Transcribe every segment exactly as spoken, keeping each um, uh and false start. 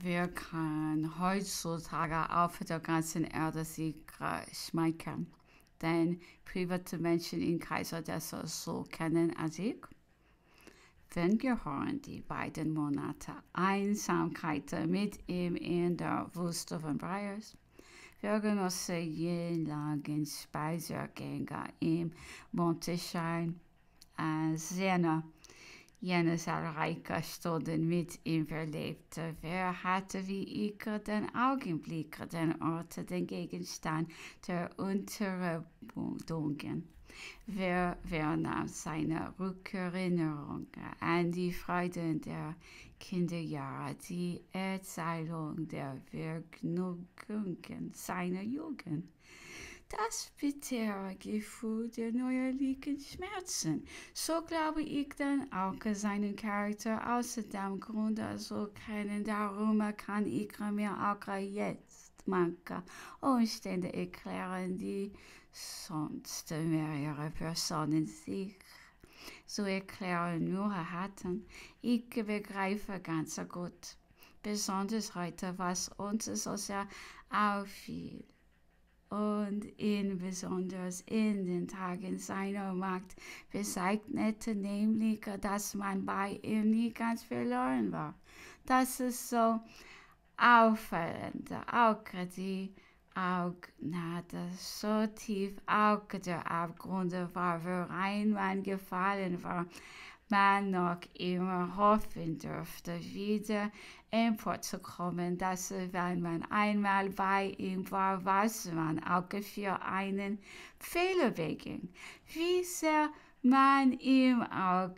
wer kann heutzutage auf der ganzen Erde sich äh, schmeicheln? Denn private Menschen in Kaiser das so kennen als ich. Wenn gehören die beiden Monate Einsamkeit mit ihm in der Wüste von Briars. Wir genossen jahrelangen Spaziergänge im Mondenschein, äh, Sena, jene zahlreiche Stunden mit ihm verlebte. Wer hatte wie ich den Augenblick, den Ort, den Gegenstand der Unterredungen? Wer, wer nahm seine Rückerinnerung an die Freuden der Kinderjahre, die Erzählung der Vergnügungen seiner Jugend? Das bittere Gefühl der neuerlichen Schmerzen. So glaube ich dann auch seinen Charakter außer dem Grunde so kennen. Darum kann ich mir auch jetzt manche Umstände erklären, die sonst mehrere Personen sich so erklären nur hatten. Ich begreife ganz gut, besonders heute, was uns so sehr auffiel. Und ihn besonders in den Tagen seiner Macht bezeichnete, nämlich, dass man bei ihm nie ganz verloren war. Das ist so auffallend, auch die Augnade so tief, auch der Abgrund war, worein man gefallen war, man noch immer hoffen dürfte, wieder emporzukommen, dass wenn man einmal bei ihm war, was man auch für einen Fehler beging, wie sehr man ihm auch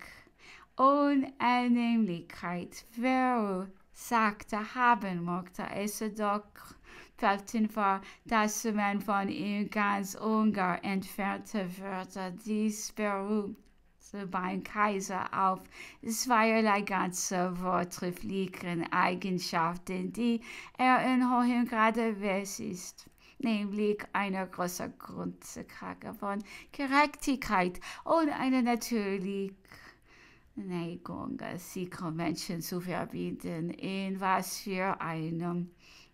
Unannehmlichkeit versagte haben mochte, es doch Felten war, dass man von ihm ganz ungar entfernte würde. Dies beruht beim Kaiser auf zweierlei ganz vortrefflichen Eigenschaften, die er in hohem Grade besitzt, nämlich eine große Grundlage von Gerechtigkeit und eine natürliche Neigung, sich Menschen zu verbieten, in was für einem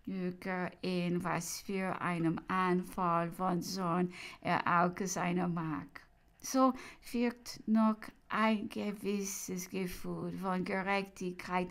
in was für einem Anfall von Zorn er auch sein mag. So wirkt noch ein gewisses Gefühl von Gerechtigkeit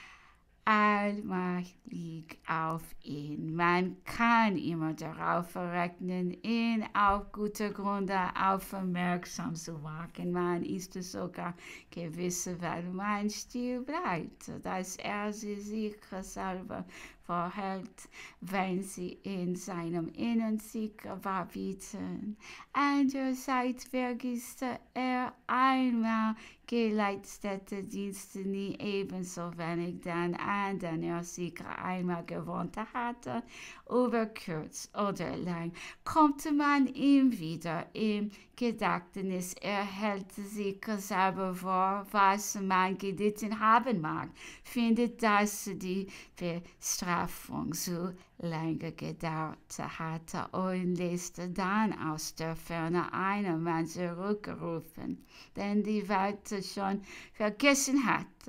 allmählich auf ihn. Man kann immer darauf rechnen, ihn auf gute Gründe aufmerksam zu machen. Man ist sogar gewiss, weil man still bleibt, dass er sie sich selber verhält, wenn sie in seinem Innern sich verbieten. Andererseits vergisst er einmal geleistete Dienste nie ebenso wenig dann an, den er sich einmal gewohnt hatte. Über kurz oder lang kommt man ihm wieder im Gedächtnis, er hält sich selber vor, was man gelitten haben mag, findet, dass die Bestrafung so lange gedauert hatte und lässt dann aus der Ferne einen Mann zurückrufen, den die Welt schon vergessen hatte.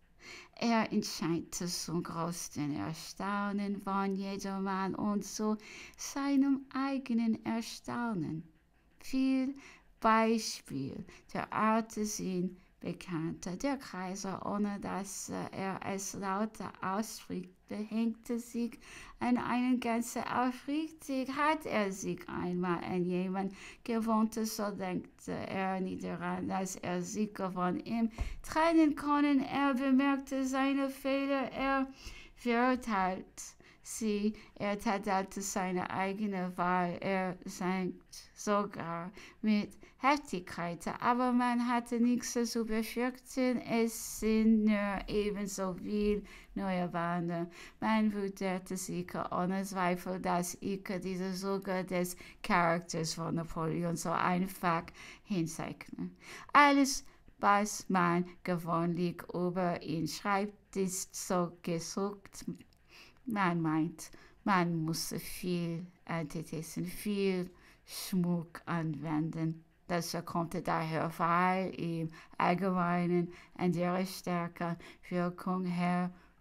Er entscheidet zum größten Erstaunen von jedermann und zu seinem eigenen Erstaunen. Viel Beispiel der Art sind bekannt. Der Kaiser, ohne dass er es lauter ausspricht, behängte sich an einen ganzen aufrichtig. Hat er sich einmal an jemanden gewohnt, so denkte er nie daran, dass er sich von ihm trennen konnte. Er bemerkte seine Fehler, er verurteilt sie, er tadelte seine eigene Wahl, er sank sogar mit Heftigkeit, aber man hatte nichts zu befürchten, es sind nur ebenso viel neue Bande. Man wunderte sich ohne Zweifel, dass ich diese Züge des Charakters von Napoleon so einfach hinzeichne. Alles, was man gewöhnlich über ihn schreibt, ist so gesucht. Man meint, man muss viel Antithesen, viel Schmuck anwenden. Das konnte daher, weil im Allgemeinen an der stärker Wirkung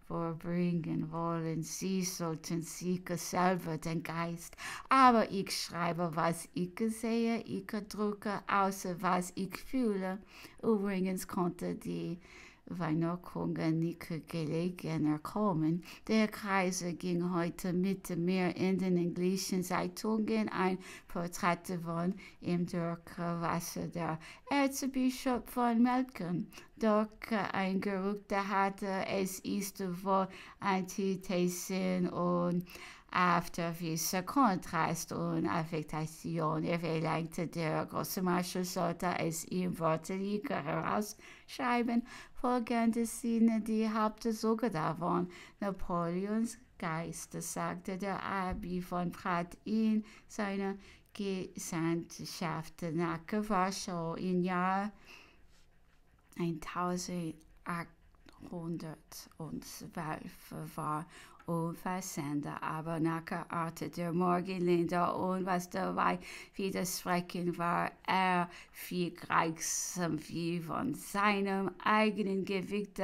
vorbringen wollen. Sie sollten sich selber den Geist. Aber ich schreibe, was ich sehe, ich drucke aus, was ich fühle. Übrigens konnte die Verknüpfungen nicht gelegener kommen. Der Kaiser ging heute mit mir in den englischen Zeitungen ein Porträt von ihm durch, was der Erzbischof von Melken durch ein Gerücht hatte. Es ist wohl Antithesen und Afterwissen, Kontrast und Affektation. Er verlangte, der große Marschall sollte es ihm wörtlich herausschreiben. Folgende Szene, die Hauptsorge davon. Napoleons Geist, sagte der Abbi von Pratt in seiner Gesandtschaft nach Warschau im Jahr eintausendachthundertzwölf war umfassender, aber nach der Art der Morgenländer und was dabei widersprechen war, er viel gleichsam wie von seinem eigenen Gewicht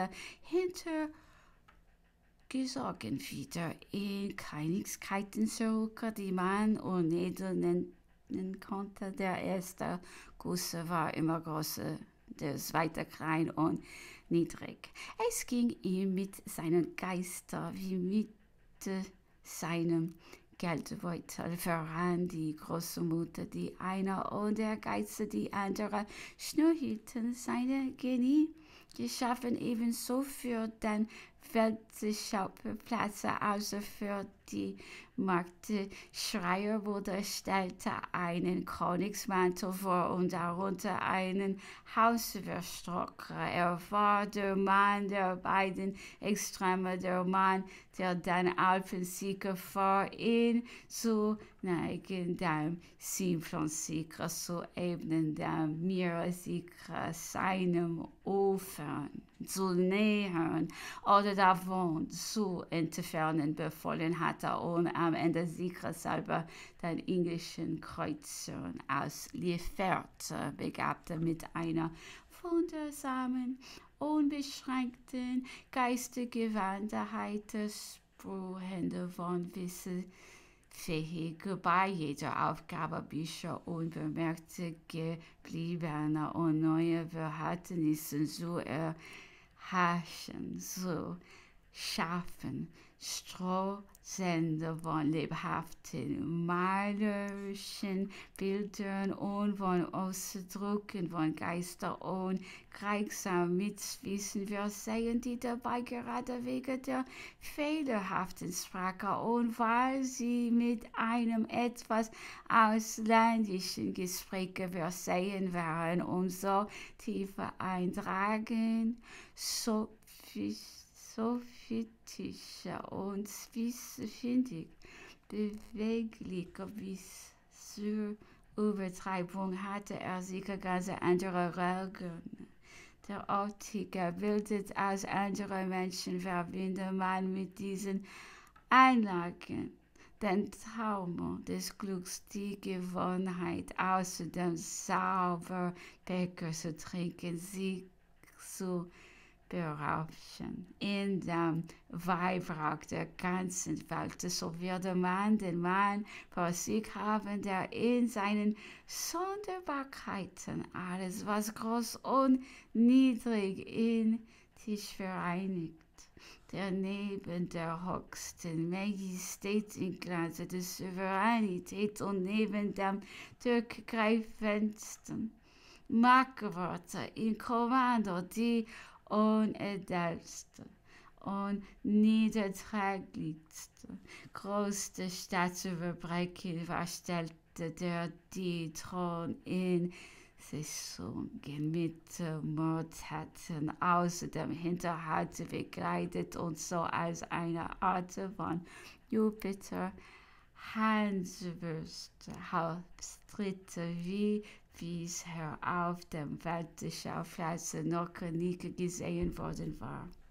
hintergesogen wieder in Kleinigkeiten zurück, die man unnedel nennen konnte. Der erste Guss war immer größer, der zweite klein und niedrig. Es ging ihm mit seinem Geister wie mit äh, seinem Geldbeutel voran. Die Großmutter, die eine und der Geist, die andere, schnurrten seine Genie, geschaffen ebenso für den Weltschauplatz als für die Marktschreierbude, stellte einen Königsmantel vor und darunter einen Hausüberstock. Er war der Mann der beiden Extreme, der Mann, der den Alpensieger vor ihn zu neigen, dem Simplonsieger zu ebnen, dem Meeresieger seinem Ufer zu nähern oder davon zu entfernen befohlen hatte und am Ende Sieger selber den englischen Kreuzern auslieferte, begabte mit einer wundersamen, unbeschränkten Geistesgewandtheit, sprühende von Wissen fähig, bei jeder Aufgabe bisher unbemerkt gebliebene und neue Verhältnisse zu erhaschen, zu schaffen, Strohsende von lebhaften, malerischen Bildern und von Ausdrücken von Geister und gleichsam mit Wissen versehen, die dabei gerade wegen der fehlerhaften Sprache und weil sie mit einem etwas ausländischen Gespräch versehen waren, umso tiefer eintragen, so sophistischer und spießfindig, beweglicher bis zur Übertreibung hatte er sich ganz andere Regeln. Der Optiker bildet als andere Menschen, verbindet man mit diesen Einlagen den Traum des Glücks, die Gewohnheit, aus dem Sauberbecher zu trinken, sich zu berauschen. In dem Weihrauch der ganzen Welt, so würde man den Mann vor sich haben, der in seinen Sonderbarkeiten alles, was groß und niedrig in sich vereinigt, der neben der höchsten Majestät im Glanze der Souveränität und neben dem durchgreifendsten Markwörter im Kommando die unedelste und niederträglichste, größte Stadt zu überbrechen, was stellte der die Thron in Saisongen mit Mordtaten außer dem Hinterhalt bekleidet und so als eine Art von Jupiter Hanswürste Hauptstritte wie bisher auf dem Weltschauplatz noch nie gesehen worden war.